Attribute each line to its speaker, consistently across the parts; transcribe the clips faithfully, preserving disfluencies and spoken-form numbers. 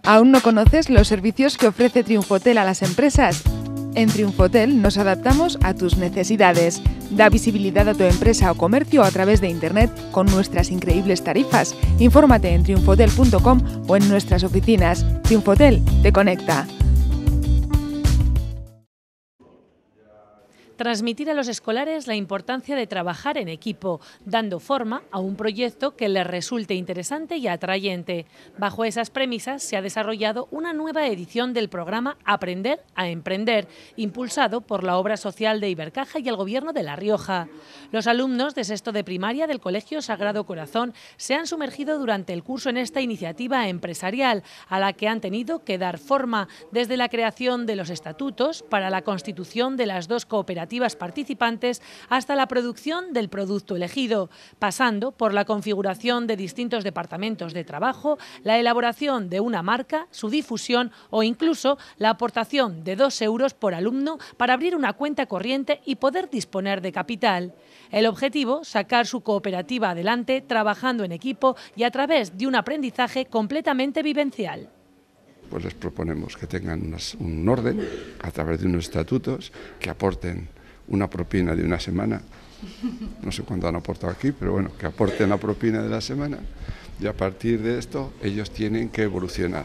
Speaker 1: ¿Aún no conoces los servicios que ofrece Triunfotel a las empresas? En Triunfotel nos adaptamos a tus necesidades. Da visibilidad a tu empresa o comercio a través de Internet con nuestras increíbles tarifas. Infórmate en triunfotel punto com o en nuestras oficinas. Triunfotel te conecta.
Speaker 2: Transmitir a los escolares la importancia de trabajar en equipo, dando forma a un proyecto que les resulte interesante y atrayente. Bajo esas premisas se ha desarrollado una nueva edición del programa Aprender a Emprender, impulsado por la Obra Social de Ibercaja y el Gobierno de La Rioja. Los alumnos de sexto de primaria del Colegio Sagrado Corazón se han sumergido durante el curso en esta iniciativa empresarial, a la que han tenido que dar forma desde la creación de los estatutos para la constitución de las dos cooperativas participantes hasta la producción del producto elegido, pasando por la configuración de distintos departamentos de trabajo, la elaboración de una marca, su difusión o incluso la aportación de dos euros por alumno para abrir una cuenta corriente y poder disponer de capital. El objetivo, sacar su cooperativa adelante trabajando en equipo y a través de un aprendizaje completamente vivencial.
Speaker 3: Pues les proponemos que tengan unas, un orden a través de unos estatutos, que aporten una propina de una semana, no sé cuánto han aportado aquí, pero bueno, que aporten la propina de la semana y a partir de esto ellos tienen que evolucionar.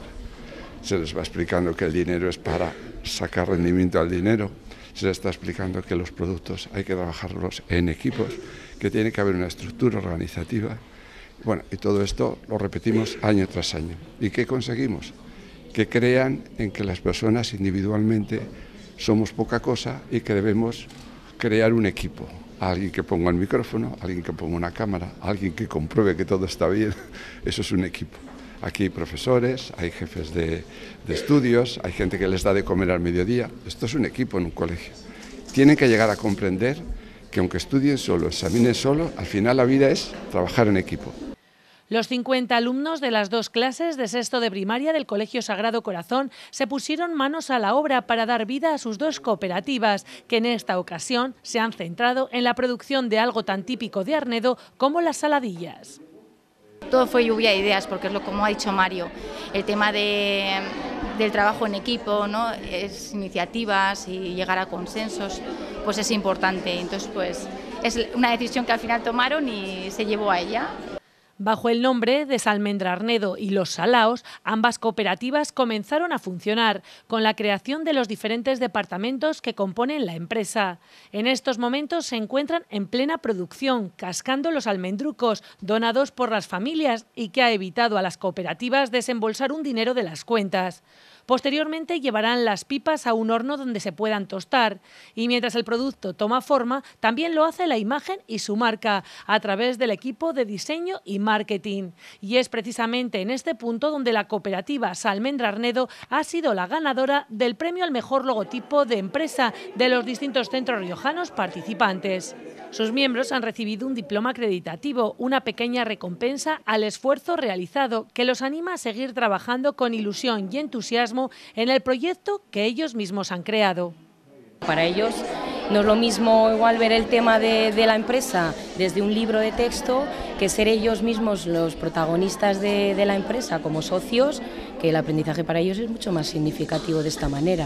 Speaker 3: Se les va explicando que el dinero es para sacar rendimiento al dinero, se les está explicando que los productos hay que trabajarlos en equipos, que tiene que haber una estructura organizativa. Bueno, y todo esto lo repetimos año tras año. ¿Y qué conseguimos? Que crean en que las personas individualmente somos poca cosa y que debemos crear un equipo. Alguien que ponga el micrófono, alguien que ponga una cámara, alguien que compruebe que todo está bien. Eso es un equipo. Aquí hay profesores, hay jefes de, de estudios, hay gente que les da de comer al mediodía. Esto es un equipo en un colegio. Tienen que llegar a comprender que aunque estudien solo, examinen solo, al final la vida es trabajar en equipo.
Speaker 2: Los cincuenta alumnos de las dos clases de sexto de primaria del Colegio Sagrado Corazón se pusieron manos a la obra para dar vida a sus dos cooperativas, que en esta ocasión se han centrado en la producción de algo tan típico de Arnedo como las saladillas.
Speaker 4: Todo fue lluvia de ideas, porque es lo como ha dicho Mario, el tema de, del trabajo en equipo, ¿no? Es iniciativas y llegar a consensos, pues es importante. Entonces, pues es una decisión que al final tomaron y se llevó a ella.
Speaker 2: Bajo el nombre de Salmendra Arnedo y Los Salaos, ambas cooperativas comenzaron a funcionar con la creación de los diferentes departamentos que componen la empresa. En estos momentos se encuentran en plena producción, cascando los almendrucos donados por las familias y que ha evitado a las cooperativas desembolsar un dinero de las cuentas. Posteriormente llevarán las pipas a un horno donde se puedan tostar y mientras el producto toma forma, también lo hace la imagen y su marca a través del equipo de diseño y marketing. Y es precisamente en este punto donde la cooperativa Salmendra Arnedo ha sido la ganadora del premio al mejor logotipo de empresa de los distintos centros riojanos participantes. Sus miembros han recibido un diploma acreditativo, una pequeña recompensa al esfuerzo realizado que los anima a seguir trabajando con ilusión y entusiasmo en el proyecto que ellos mismos han creado.
Speaker 5: Para ellos no es lo mismo igual ver el tema de, de la empresa desde un libro de texto que ser ellos mismos los protagonistas de, de la empresa como socios, que el aprendizaje para ellos es mucho más significativo de esta manera.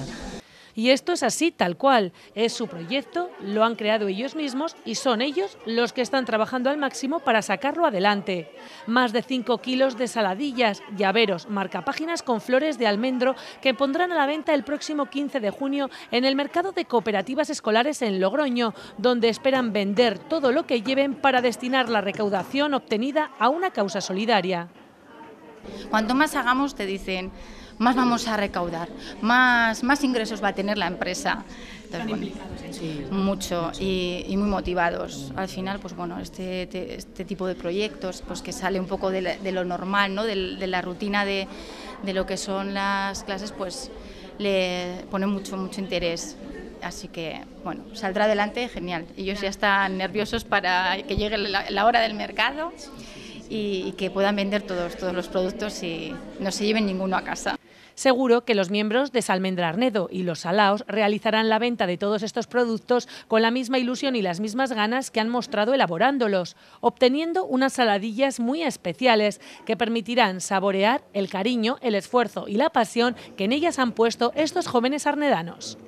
Speaker 2: Y esto es así, tal cual. Es su proyecto, lo han creado ellos mismos y son ellos los que están trabajando al máximo para sacarlo adelante. Más de cinco kilos de saladillas, llaveros, marcapáginas con flores de almendro que pondrán a la venta el próximo quince de junio en el mercado de cooperativas escolares en Logroño, donde esperan vender todo lo que lleven para destinar la recaudación obtenida a una causa solidaria.
Speaker 4: Cuanto más hagamos, te dicen, más vamos a recaudar, más, más ingresos va a tener la empresa. Entonces, bueno, sí, mucho y, y muy motivados. Al final, pues bueno, este, este tipo de proyectos, pues que sale un poco de, la, de lo normal, ¿no? de, de la rutina de, de lo que son las clases, pues le pone mucho, mucho interés. Así que, bueno, saldrá adelante, genial. Ellos ya están nerviosos para que llegue la, la hora del mercado y, y que puedan vender todos, todos los productos y no se lleven ninguno a casa.
Speaker 2: Seguro que los miembros de Salmendra Arnedo y los Salaos realizarán la venta de todos estos productos con la misma ilusión y las mismas ganas que han mostrado elaborándolos, obteniendo unas saladillas muy especiales que permitirán saborear el cariño, el esfuerzo y la pasión que en ellas han puesto estos jóvenes arnedanos.